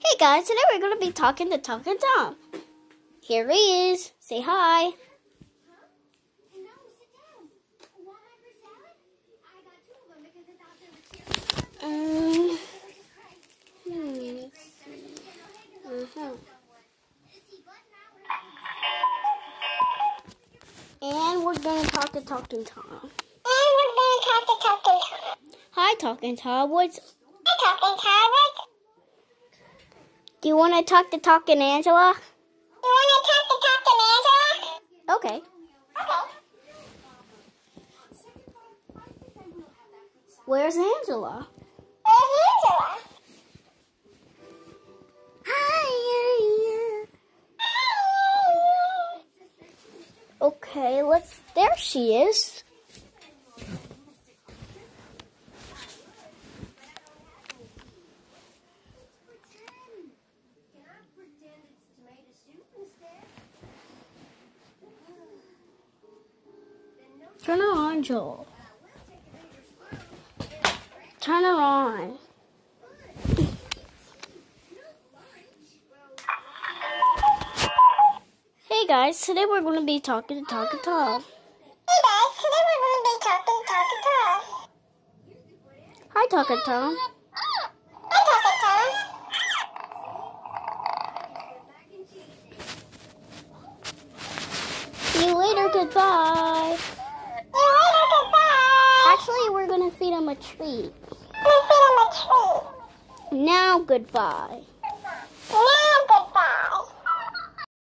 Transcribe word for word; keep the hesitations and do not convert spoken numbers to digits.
Hey guys, today we're going to be talking to Talking Tom. Here he is. Say hi. Um, hmm. uh-huh. And we're going to talk to Talking Tom. And we're going to talk to Talking Tom. Hi, Talking Tom. What's... Hi, Talking Tom. What's... Do you want to talk to Talking Angela? You want to talk to Talking Angela? Okay. Okay. Where's Angela? Where's Angela? Hi. Okay, let's... There she is. Turn her on, Joel. Turn her on. Hey guys, today we're going to be talking to Talking Tom. Hey guys, today we're going to be talking to Talking Tom. Hi, Talking Tom. Hi, Talking Tom. See you later, goodbye. See you later, goodbye. Actually, we're going to feed him a treat. We're going to feed him a treat. Now, goodbye. Now,